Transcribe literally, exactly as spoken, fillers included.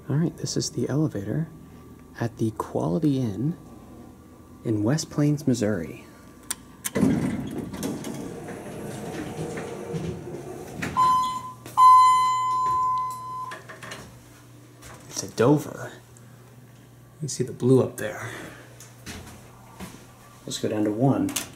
All right, this is the elevator at the Quality Inn in West Plains, Missouri. It's a Dover. You can see the blue up there. Let's go down to one.